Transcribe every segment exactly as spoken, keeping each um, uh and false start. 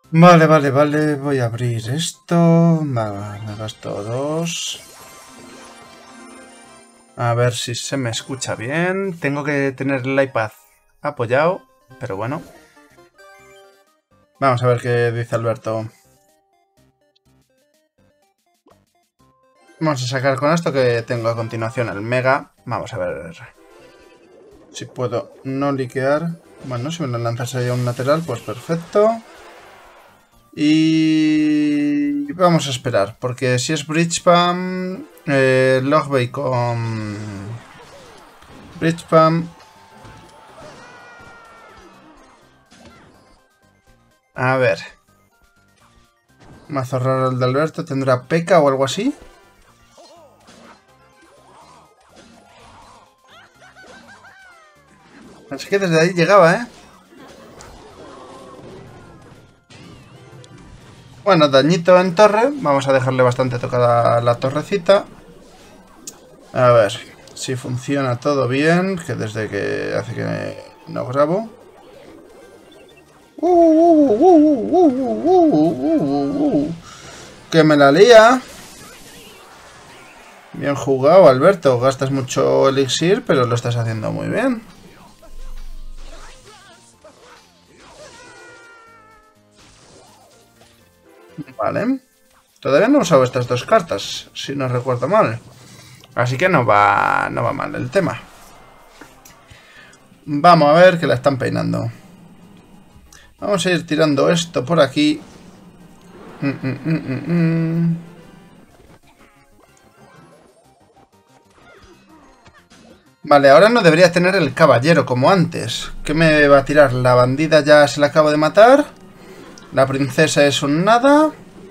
Vale, vale, vale. Voy a abrir esto. Va, me gasto dos. A ver si se me escucha bien. Tengo que tener el iPad apoyado, pero bueno. Vamos a ver qué dice Alberto. Vamos a sacar con esto que tengo a continuación el Mega. Vamos a ver si puedo no liquear. Bueno, si me lo lanzas ahí a un lateral, pues perfecto. Y vamos a esperar, porque si es Bridge Spam, eh, Logbay con Bridge Spam. A ver. Mazo raro el de Alberto, ¿tendrá P K o algo así? Así que desde ahí llegaba, ¿eh? Bueno, dañito en torre. Vamos a dejarle bastante tocada la torrecita. A ver si funciona todo bien. Que desde que hace que no grabo. Uh, uh, uh, uh, uh, uh, uh, uh, que me la lía. Bien jugado, Alberto. Gastas mucho elixir, pero lo estás haciendo muy bien. Vale. Todavía no he usado estas dos cartas, si no recuerdo mal. Así que no va, no va mal el tema. Vamos a ver que la están peinando. Vamos a ir tirando esto por aquí. Mm, mm, mm, mm, mm. Vale, ahora no debería tener el caballero como antes. ¿Qué me va a tirar? La bandida ya se la acabo de matar. La princesa es un nada.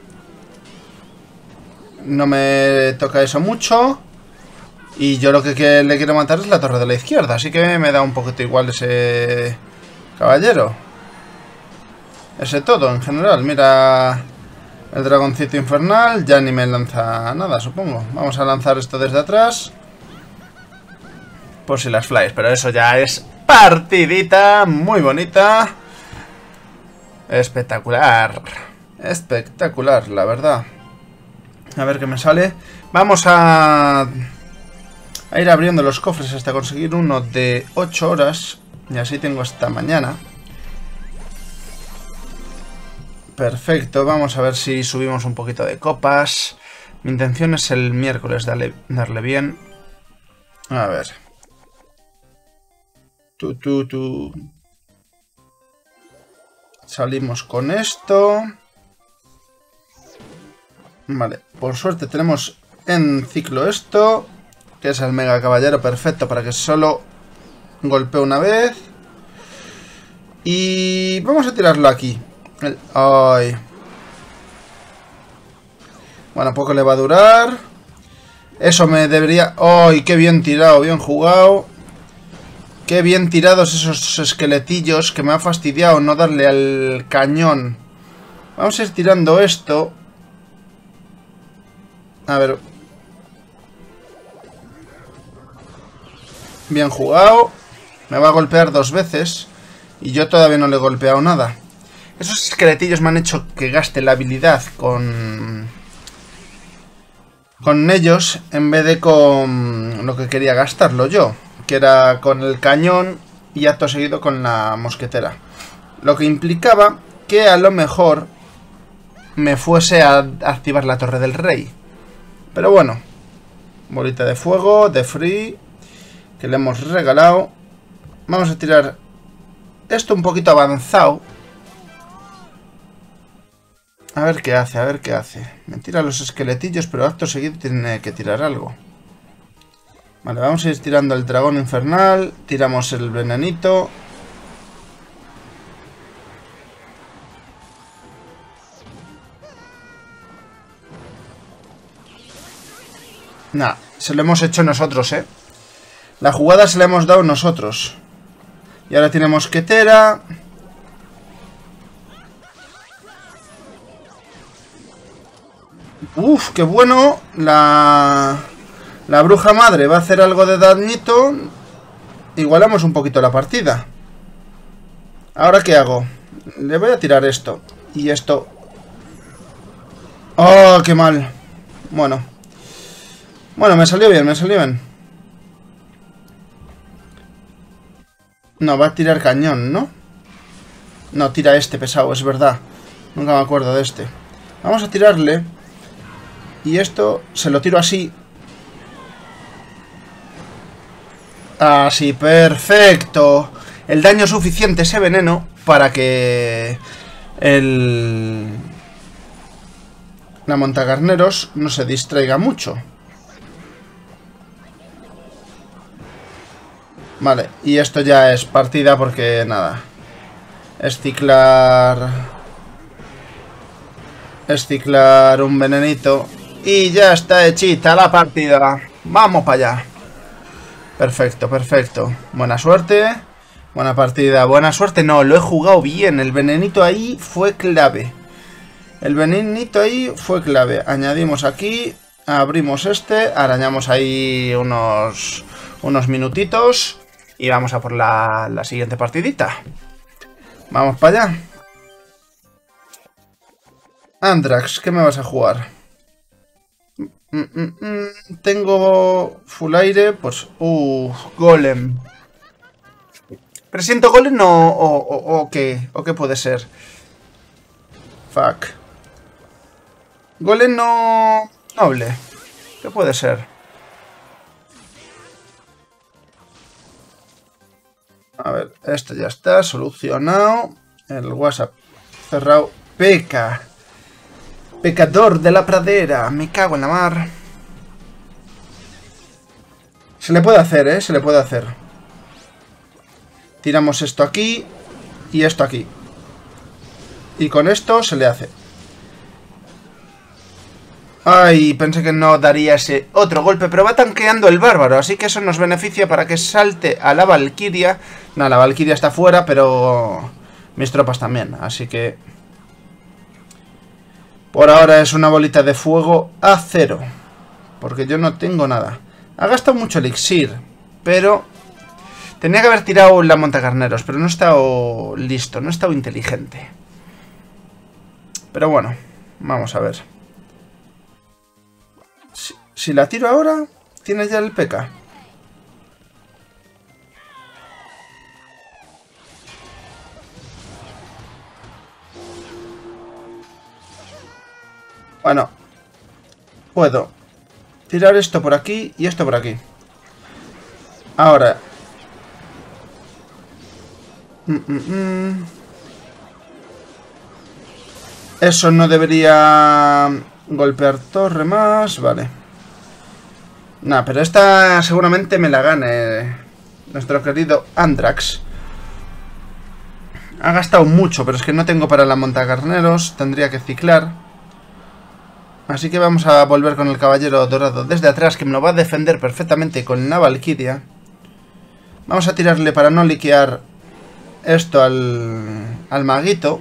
No me toca eso mucho. Y yo lo que, que le quiero matar es la torre de la izquierda. Así que me da un poquito igual ese caballero. Ese todo en general. Mira el dragoncito infernal. Ya ni me lanza nada, supongo. Vamos a lanzar esto desde atrás. Por si las flies. Pero eso ya es partidita muy bonita. Espectacular. Espectacular, la verdad. A ver qué me sale. Vamos a, a ir abriendo los cofres hasta conseguir uno de ocho horas. Y así tengo hasta mañana. Perfecto, vamos a ver si subimos un poquito de copas. Mi intención es el miércoles darle, darle bien. A ver. Tú, tú, tú. Salimos con esto. Vale, por suerte tenemos en ciclo esto, que es el mega caballero perfecto para que solo golpee una vez. Y vamos a tirarlo aquí. El... Ay. Bueno, poco le va a durar. Eso me debería... ¡Ay, qué bien tirado! Bien jugado. Qué bien tirados esos esqueletillos, que me ha fastidiado no darle al cañón. Vamos a ir tirando esto. A ver. Bien jugado. Me va a golpear dos veces. Y yo todavía no le he golpeado nada. Esos esqueletillos me han hecho que gaste la habilidad con... Con ellos en vez de con lo que quería gastarlo yo. Que era con el cañón y acto seguido con la mosquetera. Lo que implicaba que a lo mejor me fuese a activar la torre del rey. Pero bueno, bolita de fuego, de free, que le hemos regalado. Vamos a tirar esto un poquito avanzado. A ver qué hace, a ver qué hace. Me tira los esqueletillos, pero acto seguido tiene que tirar algo. Vale, vamos a ir tirando el dragón infernal. Tiramos el venenito. Nah, se lo hemos hecho nosotros, ¿eh? La jugada se la hemos dado nosotros. Y ahora tiene mosquetera. Uf, qué bueno. La... La bruja madre va a hacer algo de dañito. Igualamos un poquito la partida. ¿Ahora qué hago? Le voy a tirar esto. Y esto... ¡Oh, qué mal! Bueno. Bueno, me salió bien, me salió bien. No, va a tirar cañón, ¿no? No, tira este pesado, es verdad. Nunca me acuerdo de este. Vamos a tirarle. Y esto se lo tiro así. Así, perfecto. El daño suficiente, ese veneno, para que el... la montacarneros no se distraiga mucho. Vale, y esto ya es partida porque nada. Es ciclar... Es ciclar un venenito. Y ya está hechita la partida. Vamos para allá. Perfecto, perfecto. Buena suerte. Buena partida. Buena suerte. No, lo he jugado bien. El venenito ahí fue clave. El venenito ahí fue clave. Añadimos aquí. Abrimos este. Arañamos ahí unos, unos minutitos. Y vamos a por la, la siguiente partidita. Vamos para allá. Andrax, ¿qué me vas a jugar? Mm, mm, mm, tengo full aire, pues... Uh, golem. ¿Presiento golem o, o, o, o qué? ¿O qué puede ser? Fuck. Golem no... noble. ¿Qué puede ser? A ver, esto ya está solucionado. El WhatsApp cerrado. Peca. Pecador de la pradera. Me cago en la mar. Se le puede hacer, ¿eh? Se le puede hacer. Tiramos esto aquí. Y esto aquí. Y con esto se le hace. Ay, pensé que no daría ese otro golpe, pero va tanqueando el bárbaro, así que eso nos beneficia para que salte a la valquiria. No, la valquiria está fuera, pero mis tropas también, así que... Por ahora es una bolita de fuego a cero, porque yo no tengo nada. Ha gastado mucho elixir, pero... Tenía que haber tirado la montacarneros, pero no he estado listo, no he estado inteligente. Pero bueno, vamos a ver. Si, si la tiro ahora, tiene ya el P K. Bueno, puedo tirar esto por aquí y esto por aquí. Ahora. Mm, mm, mm. Eso no debería golpear torre más. Vale. Nah, pero esta seguramente me la gane nuestro querido Andrax. Ha gastado mucho, pero es que no tengo para la montacarneros. Tendría que ciclar. Así que vamos a volver con el caballero dorado desde atrás, que me lo va a defender perfectamente con la valquiria. Vamos a tirarle para no liquear esto al, al maguito.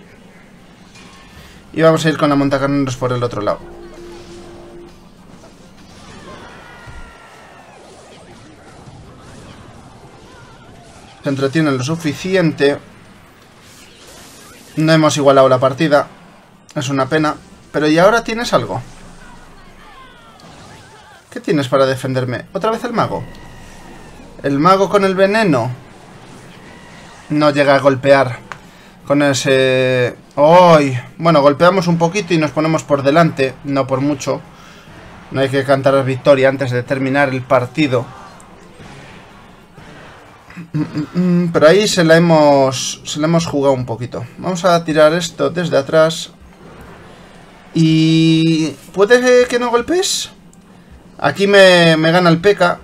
Y vamos a ir con la montacarneros por el otro lado. Se entretienen lo suficiente. No hemos igualado la partida. Es una pena. Pero ¿y ahora tienes algo? ¿Qué tienes para defenderme? ¿Otra vez el mago? El mago con el veneno no llega a golpear con ese... ¡Ay! Bueno, golpeamos un poquito y nos ponemos por delante. No por mucho. No hay que cantar victoria antes de terminar el partido. Pero ahí se la hemos... Se la hemos jugado un poquito. Vamos a tirar esto desde atrás. Y... ¿puede que no golpees? Aquí me, me gana el P K.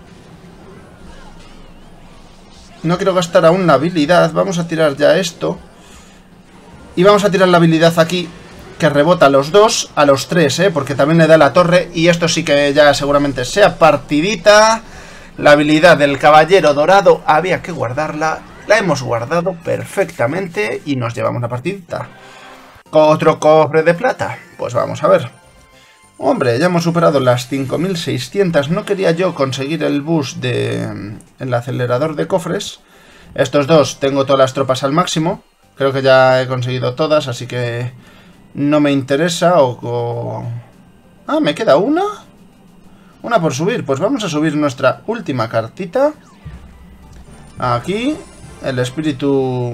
No quiero gastar aún la habilidad. Vamos a tirar ya esto. Y vamos a tirar la habilidad aquí, que rebota a los dos, a los tres, ¿eh? Porque también le da la torre. Y esto sí que ya seguramente sea partidita. La habilidad del caballero dorado había que guardarla. La hemos guardado perfectamente y nos llevamos la partidita. ¿Otro cofre de plata? Pues vamos a ver. Hombre, ya hemos superado las cinco mil seiscientas. No quería yo conseguir el boost de el acelerador de cofres. Estos dos tengo todas las tropas al máximo. Creo que ya he conseguido todas, así que no me interesa o, o... Ah, me queda una. Una por subir. Pues vamos a subir nuestra última cartita. Aquí. El espíritu...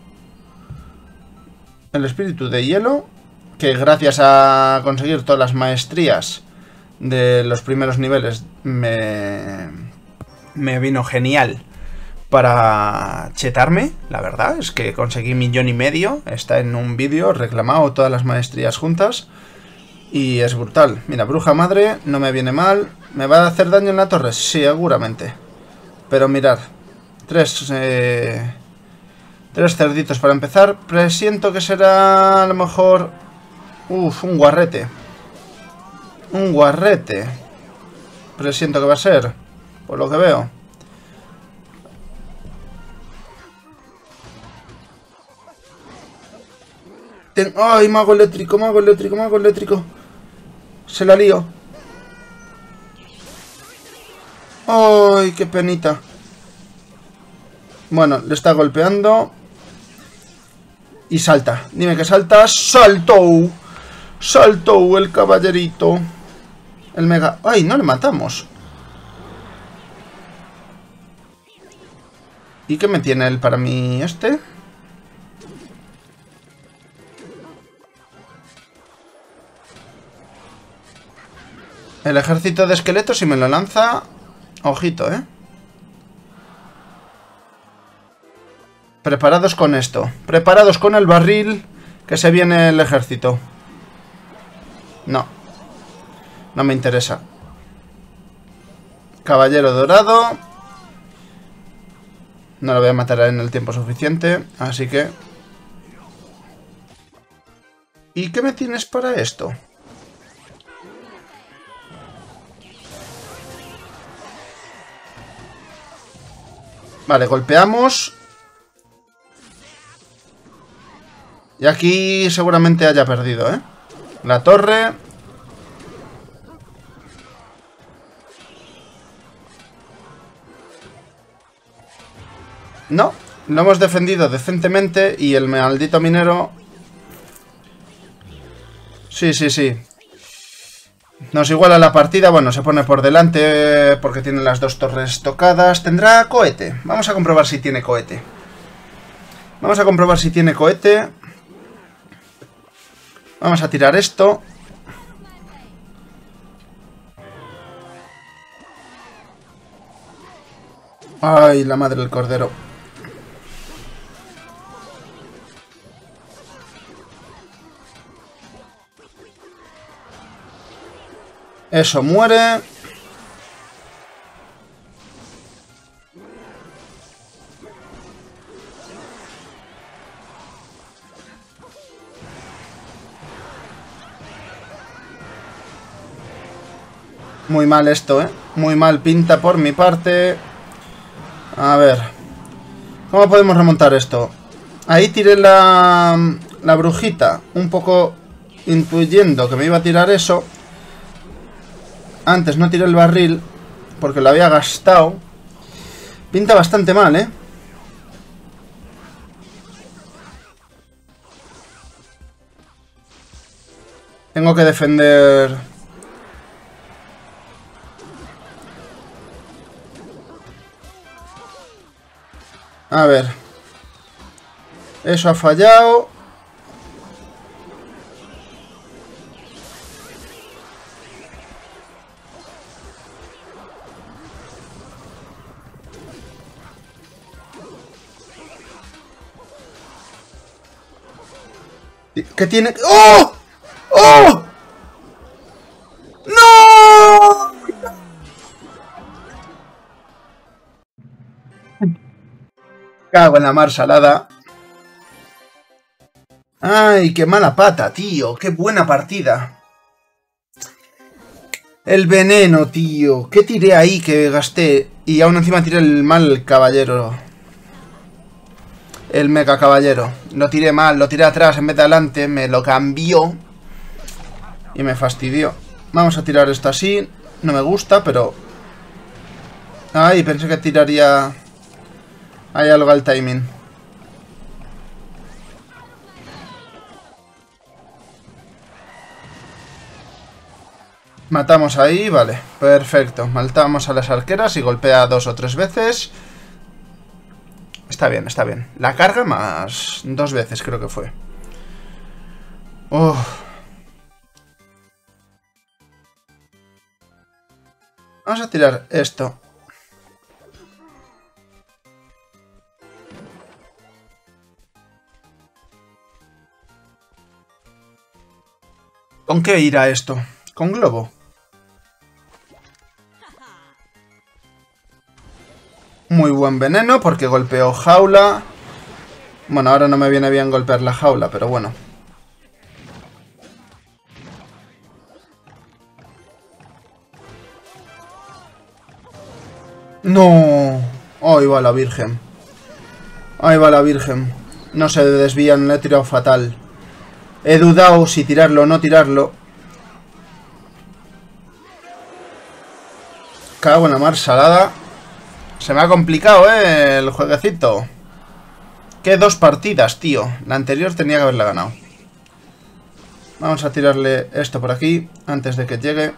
El espíritu de hielo. Que gracias a conseguir todas las maestrías de los primeros niveles me, me vino genial para chetarme. La verdad es que conseguí millón y medio. Está en un vídeo reclamado todas las maestrías juntas. Y es brutal. Mira, bruja madre, no me viene mal. ¿Me va a hacer daño en la torre? Sí, seguramente. Pero mirad. Tres... Eh, tres cerditos para empezar. Presiento que será a lo mejor... Uf, un guarrete. Un guarrete. Presiento que va a ser. Por lo que veo. Ten... ¡Ay, mago eléctrico, mago eléctrico, mago eléctrico! Se la lío. ¡Ay, qué penita! Bueno, le está golpeando. Y salta. Dime que salta. ¡Saltó! ¡Saltó el caballerito! El mega... ¡Ay, no le matamos! ¿Y qué me tiene él para mí este? El ejército de esqueletos, si me lo lanza... Ojito, ¿eh? Preparados con esto. Preparados con el barril, que se viene el ejército. No. No me interesa. Caballero dorado. No lo voy a matar en el tiempo suficiente, así que... ¿Y qué me tienes para esto? Vale, golpeamos. Y aquí seguramente haya perdido, ¿eh? La torre. No, lo hemos defendido decentemente y el maldito minero... Sí, sí, sí. Nos iguala la partida. Bueno, se pone por delante porque tiene las dos torres tocadas. ¿Tendrá cohete? Vamos a comprobar si tiene cohete. Vamos a comprobar si tiene cohete. Vamos a tirar esto. Ay, la madre del cordero. Eso muere. Muy mal esto, ¿eh? Muy mal pinta por mi parte. A ver. ¿Cómo podemos remontar esto? Ahí tiré la, la brujita. Un poco intuyendo que me iba a tirar eso. Antes no tiré el barril porque lo había gastado. Pinta bastante mal, ¿eh? Tengo que defender... A ver. Eso ha fallado. ¿Qué tiene? ¡Oh! ¡Oh! ¡No! Cago en la mar salada. Ay, qué mala pata, tío. Qué buena partida. El veneno, tío. ¿Qué tiré ahí que gasté? Y aún encima tiré el mal caballero. El mega caballero. Lo tiré mal, lo tiré atrás en vez de adelante. Me lo cambió. Y me fastidió. Vamos a tirar esto así. No me gusta, pero... Ay, pensé que tiraría... Hay algo al timing. Matamos ahí, vale, perfecto. Matamos a las arqueras y golpea dos o tres veces. Está bien, está bien. La carga más dos veces creo que fue. Uf. Vamos a tirar esto. ¿Con qué irá esto? ¿Con globo? Muy buen veneno porque golpeó jaula. Bueno, ahora no me viene bien golpear la jaula, pero bueno. ¡No! Ahí va la virgen. Ahí va la virgen. No se desvían, le he tirado fatal. He dudado si tirarlo o no tirarlo. Cago en la mar salada. Se me ha complicado, ¿eh? El jueguecito. Qué dos partidas, tío. La anterior tenía que haberla ganado. Vamos a tirarle esto por aquí antes de que llegue.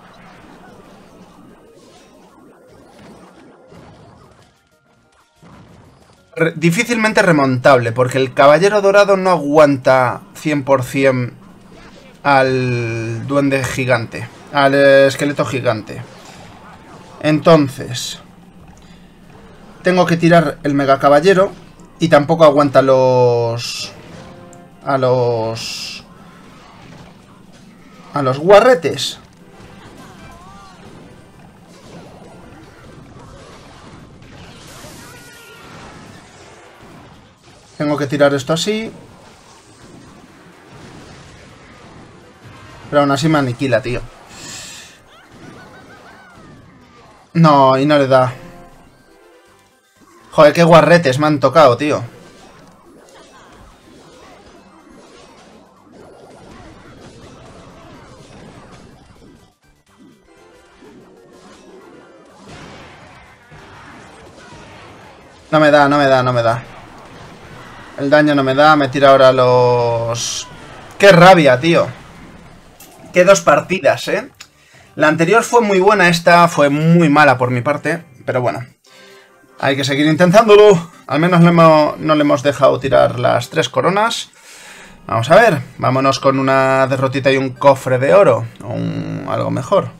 Re- difícilmente remontable, porque el caballero dorado no aguanta cien por cien al duende gigante, al esqueleto gigante. Entonces, tengo que tirar el mega caballero y tampoco aguanta los... a los... a los guarretes. Tengo que tirar esto así. Pero aún así me aniquila, tío. No, y no le da. Joder, qué guarretes me han tocado, tío. No me da, no me da, no me da. El daño no me da, me tira ahora los... ¡Qué rabia, tío! ¡Qué dos partidas, eh! La anterior fue muy buena, esta fue muy mala por mi parte, pero bueno. Hay que seguir intentándolo. Al menos no, hemos, no le hemos dejado tirar las tres coronas. Vamos a ver, vámonos con una derrotita y un cofre de oro. O un, algo mejor.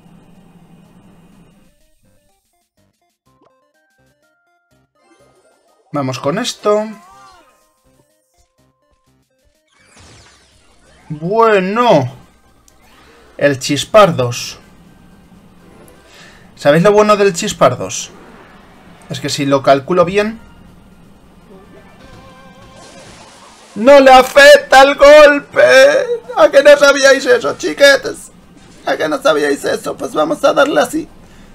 Vamos con esto. Bueno. El chispardos. ¿Sabéis lo bueno del chispardos? Es que si lo calculo bien... ¡No le afecta el golpe! ¿A que no sabíais eso, chiquetes? ¿A que no sabíais eso? Pues vamos a darle así.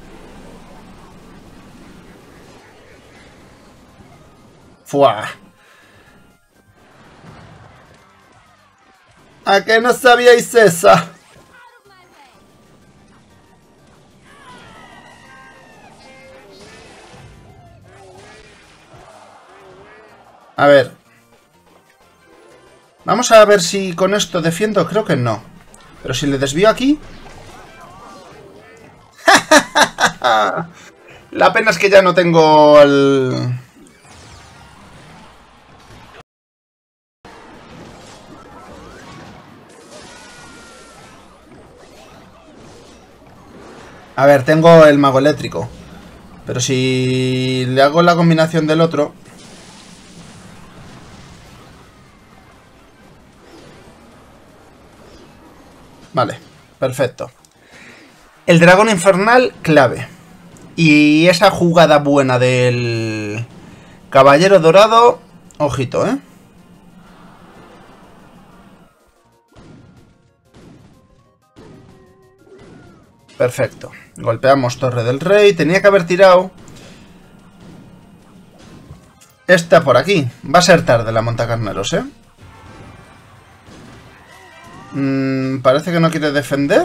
¡Fua! ¿A que no sabíais esa? A ver. Vamos a ver si con esto defiendo. Creo que no. Pero si le desvío aquí... La pena es que ya no tengo el... A ver, tengo el mago eléctrico. Pero si le hago la combinación del otro... Vale, perfecto. El dragón infernal, clave. Y esa jugada buena del caballero dorado, ojito, ¿eh? Perfecto. Golpeamos Torre del Rey. Tenía que haber tirado esta por aquí. Va a ser tarde la montacarneros, ¿eh? Mm, parece que no quiere defender.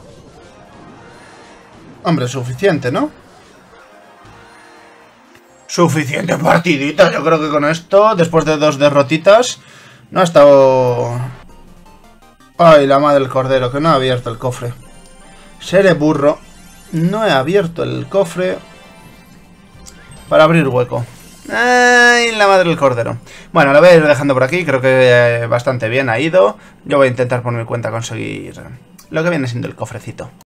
Hombre, suficiente, ¿no? Suficiente partidita. Yo creo que con esto, después de dos derrotitas, no ha estado... Ay, la madre del cordero, que no ha abierto el cofre. Seré burro. No he abierto el cofre para abrir hueco. Ay, la madre del cordero. Bueno, lo voy a ir dejando por aquí. Creo que bastante bien ha ido. Yo voy a intentar por mi cuenta conseguir lo que viene siendo el cofrecito.